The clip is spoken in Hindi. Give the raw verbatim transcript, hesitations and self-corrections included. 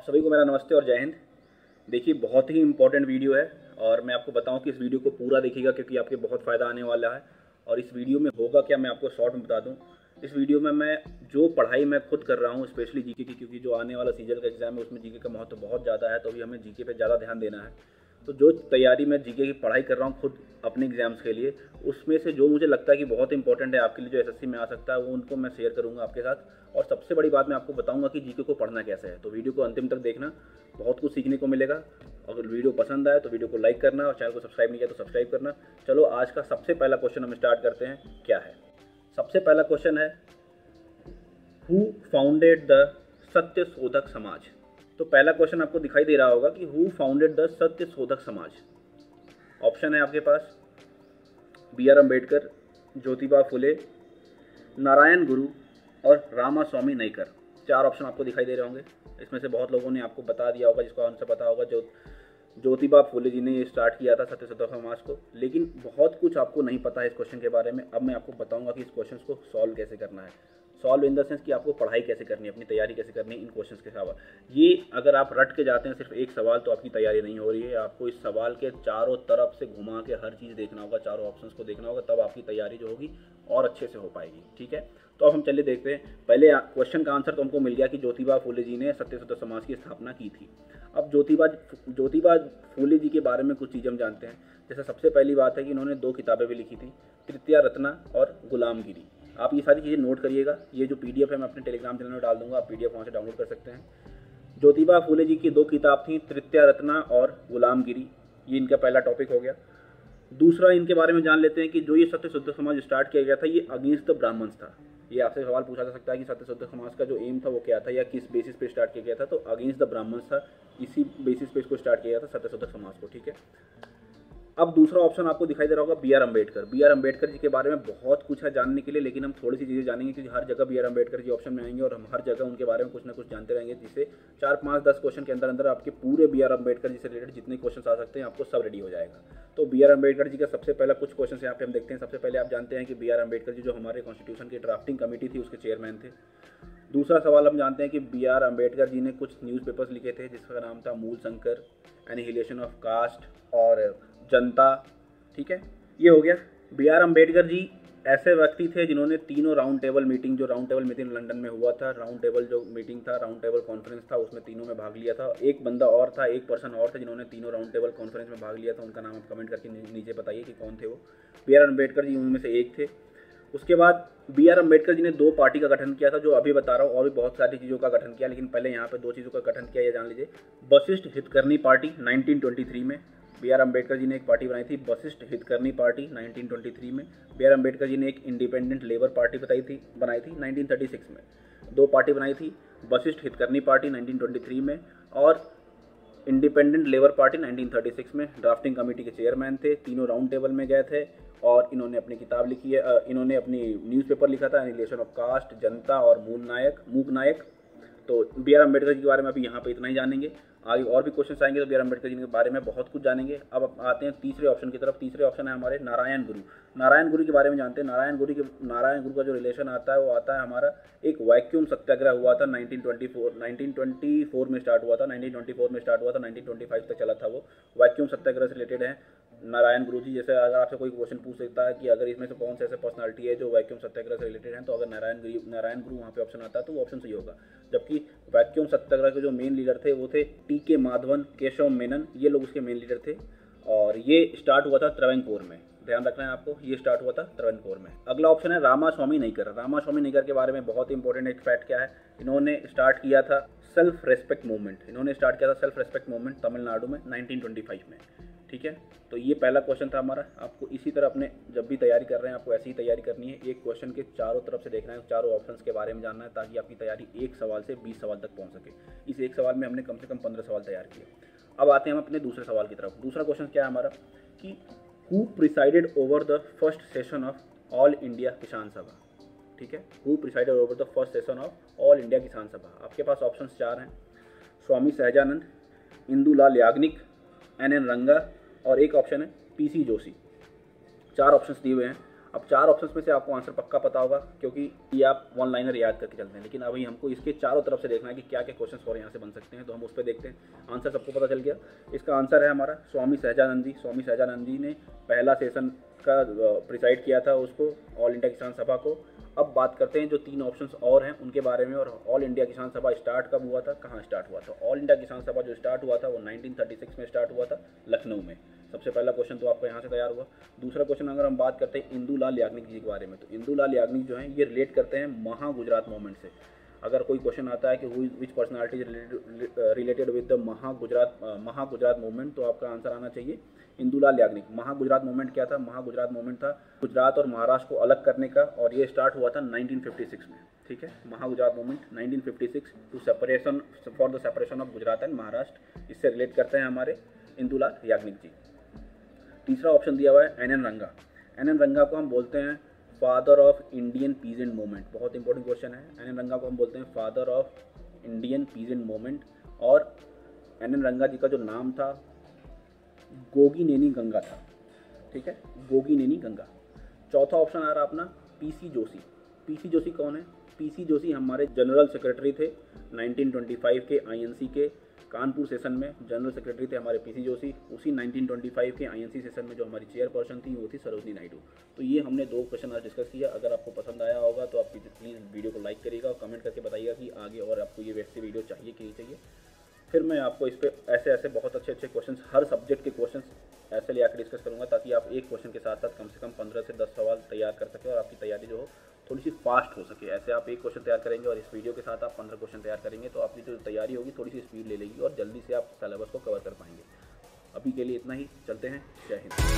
सभी को मेरा नमस्ते और जय हिंद। देखिए, बहुत ही इंपॉर्टेंट वीडियो है और मैं आपको बताऊं कि इस वीडियो को पूरा देखिएगा क्योंकि आपके बहुत फ़ायदा आने वाला है। और इस वीडियो में होगा क्या, मैं आपको शॉर्ट में बता दूं। इस वीडियो में मैं जो पढ़ाई मैं खुद कर रहा हूं, स्पेशली जीके की, क्योंकि जो आने वाला सीजन का एग्जाम है उसमें जीके का महत्व बहुत ज़्यादा है, तो अभी हमें जीके पे ज़्यादा ध्यान देना है। तो जो तैयारी मैं जीके की पढ़ाई कर रहा हूँ खुद अपने एग्जाम्स के लिए, उसमें से जो मुझे लगता है कि बहुत इंपॉर्टेंट है आपके लिए, जो एसएससी में आ सकता है, वो उनको मैं शेयर करूँगा आपके साथ। और सबसे बड़ी बात मैं आपको बताऊंगा कि जीके को पढ़ना कैसे है। तो वीडियो को अंतिम तक देखना, बहुत कुछ सीखने को मिलेगा। अगर वीडियो पसंद आए तो वीडियो को लाइक करना और चैनल को सब्सक्राइब नहीं किया तो सब्सक्राइब करना। चलो, आज का सबसे पहला क्वेश्चन हम स्टार्ट करते हैं। क्या है सबसे पहला क्वेश्चन है, हु फाउंडेड द सत्य शोधक समाज। तो पहला क्वेश्चन आपको दिखाई दे रहा होगा कि हु फाउंडेड द सत्य शोधक समाज। ऑप्शन है आपके पास बी आर अम्बेडकर, ज्योतिबा फुले, नारायण गुरु और रामास्वामी नायकर। चार ऑप्शन आपको दिखाई दे रहे होंगे। इसमें से बहुत लोगों ने आपको बता दिया होगा, जिसको आंसर पता होगा। जो ज्योतिबा फुले जी ने ये स्टार्ट किया था सत्य शोधक समाज को, लेकिन बहुत कुछ आपको नहीं पता है इस क्वेश्चन के बारे में। अब मैं आपको बताऊंगा कि इस क्वेश्चन को सॉल्व कैसे करना है। सॉल्व इन द सेंस कि आपको पढ़ाई कैसे करनी है, अपनी तैयारी कैसे करनी है इन क्वेश्चंस के अलावा। ये अगर आप रट के जाते हैं सिर्फ एक सवाल, तो आपकी तैयारी नहीं हो रही है। आपको इस सवाल के चारों तरफ से घुमा के हर चीज़ देखना होगा, चारों ऑप्शंस को देखना होगा, तब आपकी तैयारी जो होगी और अच्छे से हो पाएगी। ठीक है, तो अब हम चलिए देखते हैं। पहले क्वेश्चन का आंसर तो हमको मिल गया कि ज्योतिबा फुले जी ने सत्य शोधक समाज की स्थापना की थी। अब ज्योतिबा ज्योतिबा फुले जी के बारे में कुछ चीज़ हम जानते हैं। जैसे सबसे पहली बात है कि इन्होंने दो किताबें भी लिखी थी, तृतीया रत्ना और गुलामगिरी। आप ये सारी चीज़ें नोट करिएगा। ये जो पीडीएफ है मैं अपने टेलीग्राम चैनल में डाल दूंगा, आप पीडीएफ वहाँ से डाउनलोड कर सकते हैं। ज्योतिबा फुले जी की दो किताब थी, तृतीया रत्ना और गुलामगिरी। ये इनका पहला टॉपिक हो गया। दूसरा, इनके बारे में जान लेते हैं कि जो ये सत्य शोधक समाज स्टार्ट किया गया था, ये अगेंस्ट द ब्राह्मण्स था। ये आपसे सवाल पूछा जा सकता है कि सत्य शोधक समाज का जो एम था वो क्या था या किस बेसिस पे स्टार्ट किया गया था। तो अगेंस्ट द ब्राह्मण्स था, इसी बेसिस पे इसको स्टार्ट किया गया था सत्य शोधक समाज को। ठीक है, अब दूसरा ऑप्शन आपको दिखाई दे रहा होगा B R Ambedkar. B R Ambedkar ji के बारे में बहुत कुछ है जानने के लिए, लेकिन हम थोड़ी सी चीज़ें जानेंगे क्योंकि हर जगह B R Ambedkar ji option में आएंगे और हम हर जगह उनके बारे में कुछ ना कुछ जानते रहेंगे, जिससे चार पाँच दस क्वेश्चन के अंदर अंदर आपके पूरे बी आर अम्बेडकर जी से रिलेटेड जितने क्वेश्चन आ सकते हैं आपको सब रेडी हो जाएगा। तो बी आर अम्बेडकर जी का सबसे पहला कुछ क्वेश्चन यहाँ पे हम देखते हैं। सबसे पहले आप जानते हैं कि बी आर अम्बेडकर जी जो हमारे कॉन्स्टिट्यूशन की ड्राफ्टिंग कमेटी थी उसके चेयरमैन थे। दूसरा सवाल हम जानते हैं कि बी आर अम्बेडकर जी ने कुछ न्यूज़पेपर्स लिखे थे जिसका नाम था मूल शंकर, एनिहिलेशन ऑफ कास्ट और जनता। ठीक है, ये हो गया। बी आर अम्बेडकर जी ऐसे व्यक्ति थे जिन्होंने तीनों राउंड टेबल मीटिंग, जो राउंड टेबल मीटिंग लंदन में हुआ था, राउंड टेबल जो मीटिंग था, राउंड टेबल कॉन्फ्रेंस था, उसमें तीनों में भाग लिया था। एक बंदा और था, एक पर्सन और थे जिन्होंने तीनों राउंड टेबल कॉन्फ्रेंस में भाग लिया था। उनका नाम आप कमेंट करके नीचे बताइए कि कौन थे वो। बी आर अम्बेडकर जी उनमें से एक थे। उसके बाद बी आर अम्बेडकर जी ने दो पार्टी का गठन किया था, जो अभी बता रहा हूँ, और भी बहुत सारी चीज़ों का गठन किया, लेकिन पहले यहाँ पे दो चीज़ों का गठन किया, ये जान लीजिए। Vashishth Hitkarni party nineteen twenty three में बी आर अम्बेडकर जी ने एक पार्टी बनाई थी, Vashishth Hitkarni party nineteen twenty three में। बी आर अम्बेडकर जी ने एक इंडिपेंडेंट लेबर पार्टी बताई थी बनाई थी नाइनटीन थर्टी सिक्स में। दो पार्टी बनाई थी, Vashishth Hitkarni party nineteen twenty three में और independent labour party nineteen thirty six में। ड्राफ्टिंग कमेटी के चेयरमैन थे, तीनों राउंड टेबल में गए थे और इन्होंने अपनी किताब लिखी है, इन्होंने अपनी न्यूज़पेपर लिखा था, एनिहिलेशन ऑफ कास्ट, जनता और मूल नायक मूक नायक। तो बी आर अम्बेडकर जी के बारे में अभी यहाँ पे इतना ही जानेंगे। आगे और भी क्वेश्चन आएंगे तो बी आर अम्बेडकर जी के बारे में बहुत कुछ जानेंगे। अब आते हैं तीसरे ऑप्शन की तरफ। तीसरे ऑप्शन है हमारे नारायण गुरु। नारायण गुरु के बारे में जानते हैं। नारायण गुरु के नारायण गुरु का जो रिलेशन आता है वो आता है हमारा, एक वैक्यूम सत्याग्रह हुआ था nineteen twenty four nineteen twenty four में स्टार्ट हुआ था नाइनटीन ट्वेंटी फोर में स्टार्ट हुआ था नाइनटीन ट्वेंटी फाइव तक चला था। वो वैक्यूम सत्याग्रह से रिलेटेड है नारायण गुरु जी। जैसे अगर आपसे कोई क्वेश्चन पूछ सकता है कि अगर इसमें से कौन से ऐसे पर्सनालिटी है जो वैक्यूम सत्याग्रह से रिलेटेड है, तो अगर नारायण गुरु नारायण गुरु वहाँ पे ऑप्शन आता है तो वो ऑप्शन सही होगा। जबकि वैक्यूम सत्याग्रह के जो मेन लीडर थे वो थे टी के माधवन, केशव मेनन, ये लोग उसके मेन लीडर थे। और ये स्टार्ट हुआ था त्रवणकोर में, ध्यान रखना है आपको, ये स्टार्ट हुआ था त्रवणकोर में। अगला ऑप्शन है रामास्वामी नायकर। रामास्वामी नायकर के बारे में बहुत इंपॉर्टेंट एक फैक्ट क्या है, इन्होंने स्टार्ट किया था सेल्फ रेस्पेक्ट मूवमेंट। इन्होंने स्टार्ट किया था सेल्फ रेस्पेक्ट मूवमेंट तमिलनाडु में नाइनटीन ट्वेंटी फाइव में। ठीक है, तो ये पहला क्वेश्चन था हमारा। आपको इसी तरह अपने जब भी तैयारी कर रहे हैं आपको ऐसी ही तैयारी करनी है। एक क्वेश्चन के चारों तरफ से देखना है, चारों ऑप्शंस के बारे में जानना है, ताकि आपकी तैयारी एक सवाल से बीस सवाल तक पहुंच सके। इस एक सवाल में हमने कम से कम पंद्रह सवाल तैयार किए। अब आते हैं हम अपने दूसरे सवाल की तरफ। दूसरा क्वेश्चन क्या है हमारा कि who presided over the first session of all India Kisan Sabha. ठीक है, who presided over the first session of all India Kisan Sabha. आपके पास ऑप्शन चार हैं, स्वामी सहजानंद, इंदुलाल याग्निक, एन एन रंगा और एक ऑप्शन है पी सी जोशी। चार ऑप्शंस दिए हुए हैं। अब चार ऑप्शंस में से आपको आंसर पक्का पता होगा क्योंकि ये आप वन लाइनर याद करके चलते हैं, लेकिन अभी हमको इसके चारों तरफ से देखना है कि क्या क्या क्वेश्चन और यहाँ से बन सकते हैं। तो हम उस पर देखते हैं। आंसर सबको पता चल गया। इसका आंसर है हमारा स्वामी सहजानंद जी। स्वामी सहजानंद जी ने पहला सेशन का प्रिसाइड किया था उसको, ऑल इंडिया किसान सभा को। अब बात करते हैं जो तीन ऑप्शंस और हैं उनके बारे में, और ऑल इंडिया किसान सभा स्टार्ट कब हुआ था, कहाँ स्टार्ट हुआ था। ऑल इंडिया किसान सभा जो स्टार्ट हुआ था वो नाइनटीन थर्टी सिक्स में स्टार्ट हुआ था, लखनऊ में। सबसे पहला क्वेश्चन तो आपका यहाँ से तैयार हुआ। दूसरा क्वेश्चन अगर हम बात करते हैं इंदु लाल याग्निक जी के बारे में, तो इंदु लाल याग्निक जो है ये रिलेट करते हैं महा गुजरात मूवमेंट से। अगर कोई क्वेश्चन आता है कि who which personality related with the Maha Gujarat महा गुजरात मूवमेंट, तो आपका आंसर आना चाहिए इंदु लाल याग्निक। महा गुजरात मूवमेंट क्या था? महा गुजरात मूवमेंट था गुजरात और महाराष्ट्र को अलग करने का, और ये स्टार्ट हुआ था नाइनटीन फिफ्टी सिक्स में। ठीक है, Maha Gujarat movement nineteen fifty six to separation for the separation of Gujarat and Maharashtra, इससे रिलेट करते हैं हमारे इंदु लाल याग्निक जी। तीसरा ऑप्शन दिया हुआ है N N Ranga. N N Ranga को हम बोलते हैं father of Indian peasant movement. बहुत इंपॉर्टेंट क्वेश्चन है। एन एन रंगा को हम बोलते हैं father of Indian peasant movement, और एन एन रंगा जी का जो नाम था गोगीनेनी गंगा था। ठीक है, गोगीनेनी गंगा। चौथा ऑप्शन आ रहा अपना पीसी जोशी। पीसी जोशी कौन है? पीसी जोशी हमारे जनरल सेक्रेटरी थे नाइनटीन ट्वेंटी फाइव के आईएनसी के कानपुर सेशन में। जनरल सेक्रेटरी थे हमारे पीसी जोशी। उसी नाइनटीन ट्वेंटी फाइव के आईएनसी सेशन में जो हमारी चेयरपर्सन थी वो थी सरोजनी नायडू। तो ये हमने दो क्वेश्चन आज डिस्कस किया। अगर आपको पसंद आया होगा तो आप प्लीज़ वीडियो को लाइक करिएगा और कमेंट करके बताइएगा कि आगे और आपको ये वैसे वीडियो चाहिए कि नहीं चाहिए। फिर मैं आपको इस पर ऐसे ऐसे बहुत अच्छे अच्छे क्वेश्चंस, हर सब्जेक्ट के क्वेश्चंस ऐसे ले आकर डिस्कस करूंगा, ताकि आप एक क्वेश्चन के साथ साथ कम से कम पंद्रह से दस सवाल तैयार कर सकें और आपकी तैयारी जो हो थोड़ी सी फास्ट हो सके। ऐसे आप एक क्वेश्चन तैयार करेंगे और इस वीडियो के साथ आप पंद्रह क्वेश्चन तैयार करेंगे तो आपकी जो तैयारी होगी थोड़ी सी स्पीड ले लेगी और जल्दी से आप सिलेबस को कवर कर पाएंगे। अभी के लिए इतना ही, चलते हैं। जय हिंद।